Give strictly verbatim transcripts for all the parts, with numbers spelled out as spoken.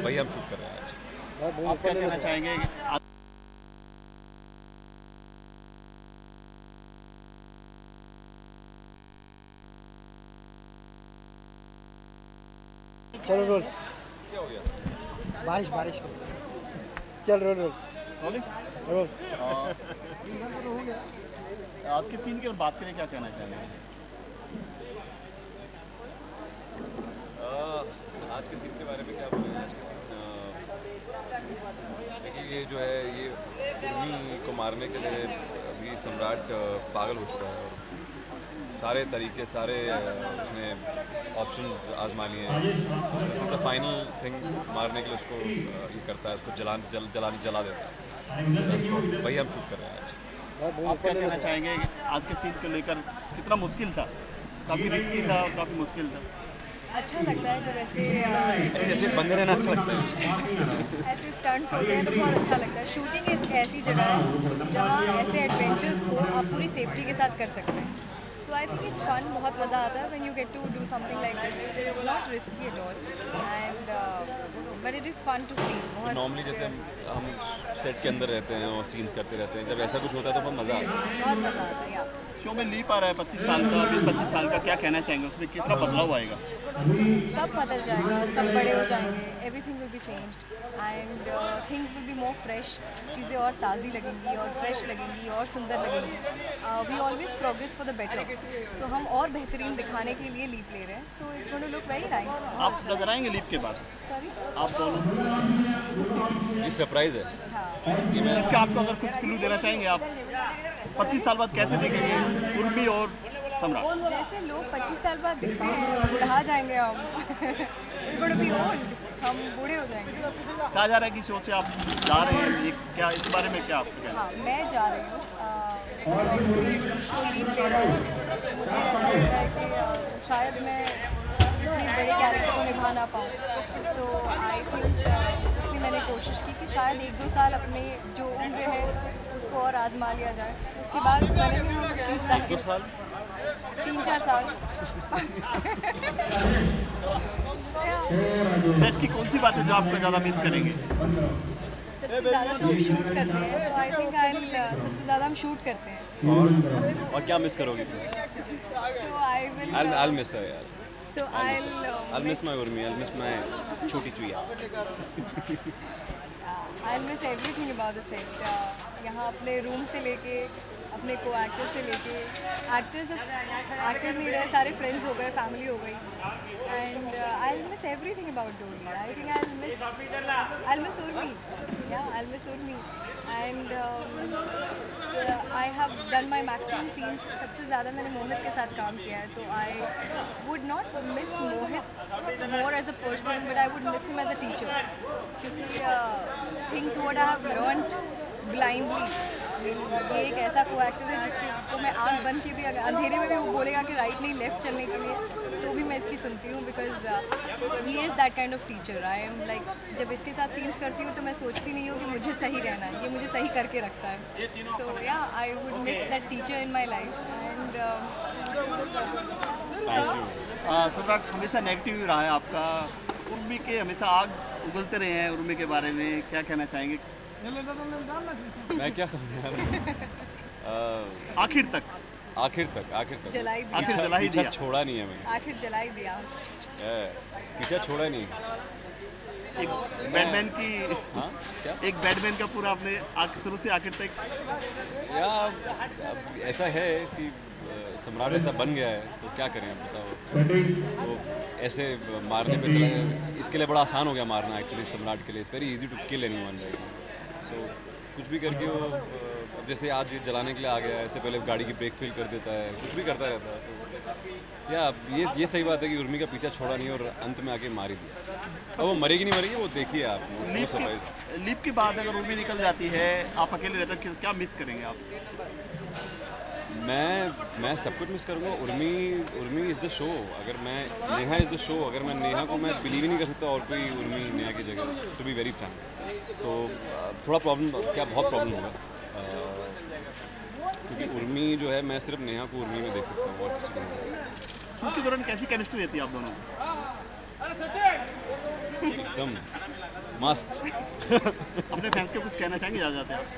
वही हम शूट कर रहे हैं आज। आप क्या कहना चाहेंगे? चलो रोल। क्या हो गया? बारिश बारिश चल रोल रोल रोलिंग रोल। आज के सीन की बात करें, क्या कहना चाहेंगे? आज के सीन के बारे में क्या बोलें? आज के सीन देखिए, ये जो है ये उर्मी को मारने के लिए अभी सम्राट पागल हो चुका है और सारे तरीके सारे उसने ऑप्शंस आजमा लिए हैं। This is the final thing, मारने के लिए उसको ये करता है, उसको जला जल जला जला देता है। वही हम शूट कर रहे हैं आज। आप क्या कहना चाहेंगे? आज के सीन को लेकर कितना मुश्किल था, काफ़ी रिस्की था और काफ़ी मुश्किल था। अच्छा लगता है जब ऐसे ऐसे अच्छे बंदे रहना अच्छा लगता है। ऐसे स्टंट्स होते हैं तो बहुत अच्छा लगता है। शूटिंग एक ऐसी जगह है जहाँ ऐसे एडवेंचर्स को आप पूरी सेफ्टी के साथ कर सकते हैं। So I think it's fun, बहुत मज़ा आता है when you get to do something like this. It is not risky at all and but it is fun to see. Normally जैसे हम हम सेट के अंदर रहते हैं और सीन्स करते रहते हैं, जब ऐसा कुछ होता है तो बहुत मज़ा आता है। बहुत मज़ा आता है। या शो में लीप आ रहा है पच्चीस साल का, अभी पच्चीस साल का, क्या कहना चाहेंगे? उसमें कितना बदलाव आएगा? सब बदल जाएगा, सब बड़े हो जाएंगे, everything will be changed and things will be more fresh. चीज़ें और ताज़ी लगेंगी और फ्रेश लगेंगी और सुंदर लगेंगी। We always progress for the better, so हम और बेहतरीन दिखाने के लिए लीप ले रहे हैं। So it's going to look very nice. आप नजर आएंगे लीप के बाद? सॉरी, आप दोनों? ये सरप्राइज़ है। हाँ, ये मैं इसका आपको अगर कुछ क्लू देना चाहेंगे, आप पच्चीस साल बाद कैसे देखेंगे उर्मी और सम्राट? जैसे लोग पच्चीस साल बाद दिखते हैं, बुढ़ा जाएंगे हम। We're going to be old, हम बूढ़े हो जाएंगे। कहा जा रहा है कि शो से आप जा रहे हैं, ये क्या, इस बारे में क्या आपको कहना है? हाँ, मैं जा रही हूँ। ऑब्वियसली शो लीव ले रहा हूँ, मुझे ऐसा लगता है कि uh, शायद मैं इतनी बड़े कैरेक्टर को निभा ना पाऊँ। सो आई थिंक इसलिए मैंने कोशिश की कि शायद एक दो साल अपने जो उम्र है उसको और आजमा लिया जाए, उसके बाद बनेंगे हम तीस साल के, साल तीन चार साल। सेट की कौन सी बात है जो आपको ज़्यादा मिस करेंगे? सबसे ज़्यादा तो हम शूट करते हैं, तो आई थिंक आई सबसे ज़्यादा हम शूट करते हैं। और और क्या मिस करोगे? So I will I'll I'll miss her यार। सो आई I'll miss my Urmi, I'll miss my छोटी चुईया। I miss everything about the set. यहाँ अपने रूम से लेके अपने को एक्टर्स से लेके, एक्टर्स एक्टर्स नहीं रहे, सारे फ्रेंड्स हो गए, फैमिली हो गई and I miss everything about Doli. I think I miss I miss Urmi, yeah I miss Urmi and I have done my maximum scenes. सबसे ज़्यादा मैंने मोहित के साथ काम किया है, तो I would not miss Mohit more as a person, but I would miss him as a teacher, क्योंकि things what I have learned blindly. ये एक ऐसा को एक्टर है जिसके को मैं आँख बंद के भी, अगर अंधेरे में भी वो बोलेगा कि राइट नहीं लेफ्ट चलने के लिए, तो भी मैं इसकी सुनती हूँ, because he is that kind of teacher. I am like, जब इसके साथ सीन्स करती हूँ तो मैं सोचती नहीं हूँ कि मुझे सही रहना है, ये मुझे सही करके रखता है। So yeah I would miss that teacher in my life and Samrat हमेशा नेगेटिव रहा है आपका, उर्मी के हमेशा आग उगलते रहे हैं, उर्मी के बारे में क्या कहना चाहेंगे? मैं क्या कहूँ यार। आखिर तक आखिर तक आखिर तक जलाई दिया, आखिर जला ही पीछा दिया, छोड़ा नहीं है मैंने, आखिर जलाई दिया, पीछा छोड़ा नहीं। एक बैटमैन की, हाँ क्या, एक बैटमैन का पूरा आपने शुरू से आखिर तक। यार ऐसा है कि सम्राट ऐसा बन गया है तो क्या करें, अब बताओ। वो ऐसे मारने पे चला, इसके लिए बड़ा आसान हो गया मारना एक्चुअली सम्राट के लिए। It's very easy to kill anyone right. सो कुछ भी करके वो, अब जैसे आज ये जलाने के लिए आ गया है, इससे पहले गाड़ी की ब्रेक फेल कर देता है, कुछ भी करता रहता है। तो या ये ये सही बात है कि उर्मी का पीछा छोड़ा नहीं और अंत में आके मार ही दिया। अब वो मरेगी नहीं मरेगी वो देखिए आप। लीप की, लीप के बाद अगर उर्मी निकल जाती है, आप अकेले रहते हैं, क्या मिस करेंगे आप? मैं मैं सब कुछ मिस करूँगा। Urmi Urmi is the show. अगर मैं नेहा इज़ द शो, अगर मैं नेहा को मैं बिलीव ही नहीं कर सकता और कोई उर्मी नेहा की जगह, टू बी वेरी फ्रैंक। तो थोड़ा प्रॉब्लम, क्या बहुत प्रॉब्लम होगा, क्योंकि उर्मी जो है मैं सिर्फ नेहा को उर्मी में देख सकता हूँ और किसी को नहीं देख सकता। शूट के दौरान कैसी केमिस्ट्री रहती है आप दोनों? एकदम मस्त। अपने फैंस को कुछ कहना चाहेंगे जा जाते हैं?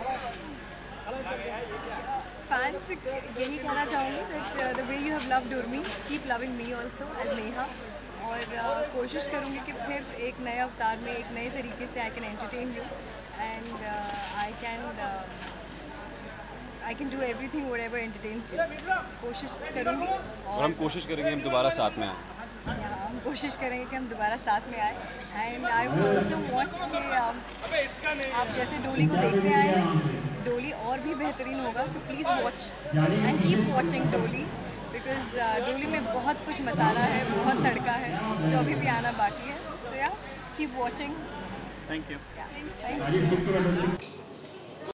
फैंस यही कहना चाहूँगी that the way you have loved Urmi keep loving me also as Neha. और uh, कोशिश करूँगी कि फिर एक नए अवतार में एक नए तरीके से I can entertain you and I can I can do everything whatever entertains you. कोशिश करूँगी और हम कोशिश करेंगे हम दोबारा साथ में आए। हाँ, हम कोशिश करेंगे कि हम दोबारा साथ में आए। And I would also want कि आप जैसे डोली को देखते आए हैं, डोली और भी बेहतरीन होगा। So please watch and keep watching Doli, because Doli में बहुत कुछ मसाला है, बहुत तड़का है जो अभी भी आना बाकी है। So yeah keep watching. Thank you. Thank you.